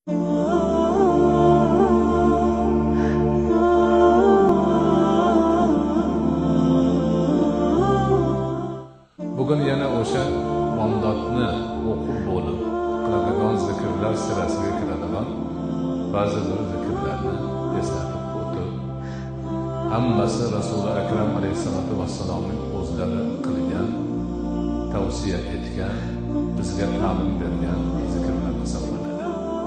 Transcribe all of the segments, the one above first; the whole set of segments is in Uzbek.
Bugun yana o'sha bomdodni o'qib bo'lib qiladigan zikrlar sirasiga kiradigan ba'zi bir zikrlarni eslatib o'tib, hammasi Rasuli akram alayhissalatu vassalomning o'zlari qilgan, tavsiya etgan, bizga ta'lim bergan zikrlar hisoblanadi.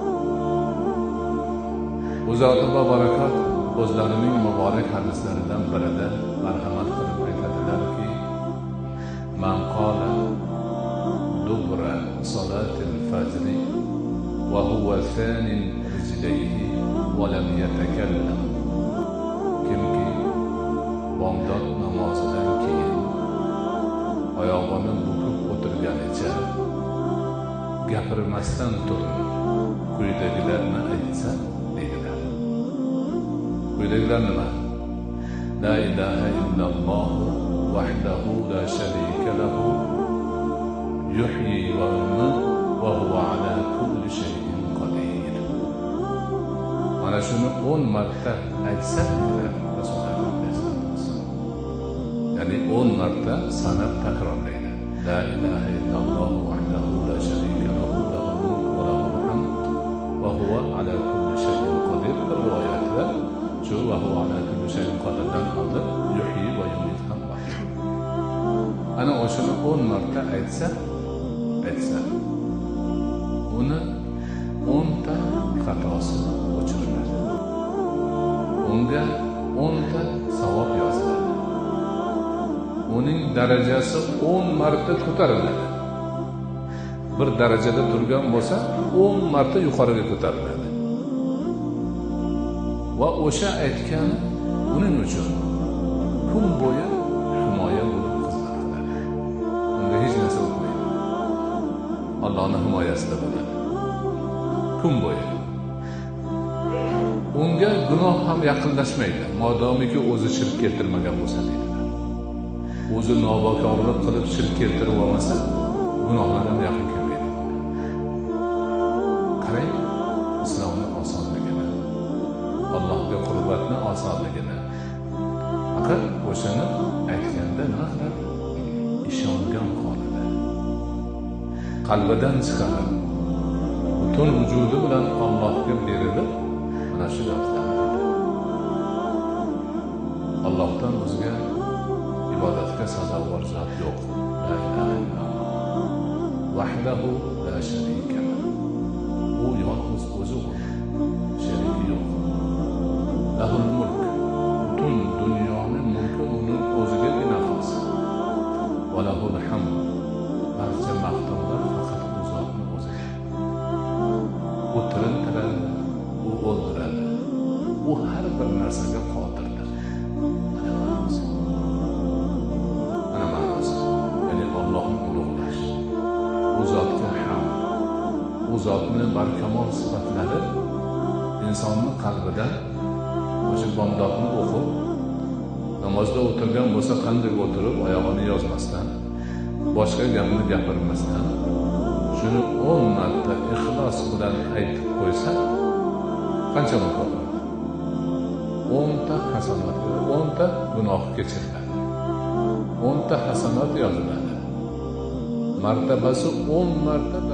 Bu zot va barakat o'zlarining muborak hadislaridan birida marhamat qilib aytadilarki: "Man qala dubra salatil fajr wa huwa thanin rijlayhi wa lam yatakallam." Kimki bomdod namozidan keyin oyog'ini bukib o'tirganicha gapirmasdan turib quyidagilarni aytsa deydilar. Quyidagilar nima? La ilaha illalloh vahdahu la sharika lahu yuhyi va yumiit va huwa ala kulli shay'in qodir. Mana shuni 10 marta aytsa deydilar Rasululloh alayhisolatu. Ya'ni 10 marta sanab takrorlaydi. La ilaha illalloh vahdahu la sharika lahu lahul mulk va lahul hamd va huwa ala kulli shay'in qodir. Bir rivoyatda shu va huwa ala kulli shay'in qodirdan oldin yuhyi va yumiit ham bor. Ana o'shani 10 marta aytsa uni 10 ta xatosi o'chiriladi. Unga 10 ta savob yoziladi. Uning darajasi 10 marta ko'tariladi. Bir darajada turgan bo'lsa 10 marta yuqoriga ko'tariladi. Va o'sha aytgan uning uchun kun bo'yi himoya bo'lib xizmat qiladi. Unga hech narsa bo'lmaydi. Allohning himoyasida bo'ladi. Kun bo'yi. Unga gunoh ham yaqinlashmaydi, modomiki o'zi shirk keltirmagan bo'lsa deydi. O'zi nobakorlik qilib shirk keltirib olmasa, gunohlar ham yaqin kelmaydi. Qarang, islomning osonligini, Allohga qurbatni osonligini. Faqat o'shani aytganda nima qiladi? Ishongan holida, qalbidan chiqarib, butun vujudi bilan Allohga berilib, mana shu yordamlaydi. Allohdan o'zga ibodatga sazovor zot yo'q. La ilaha illalloh vahdahu la sharika lahu. U yolg'iz o'zi bor, sheriki yo'q. Lahul mulk, butun dunyoning mulki uning o'zigagina xos. Va lahul hamd, barcha maqtovlar faqat u zotning o'ziga. U tiriltiradi, u o'ldiradi, u har bir narsaga qodirdir. Ana ma'nosi. Ya'ni Allohni ulug'lash, u zotga hamd, u zotning barkamol sifatlari insonning qalbidan o'sha bomdodni o'qib, namozda o'tirgan bo'lsa qanday o'tirib, oyog'ini yozmasdan, boshqa gapni gapirmasdan, shuni 10 marta ixlos bilan aytib qo'ysa, qancha mukofot? 10 ta hasanat, 10 ta gunoh kechiriladi. 10 ta hasanat yoziladi. Martabasi 10 marta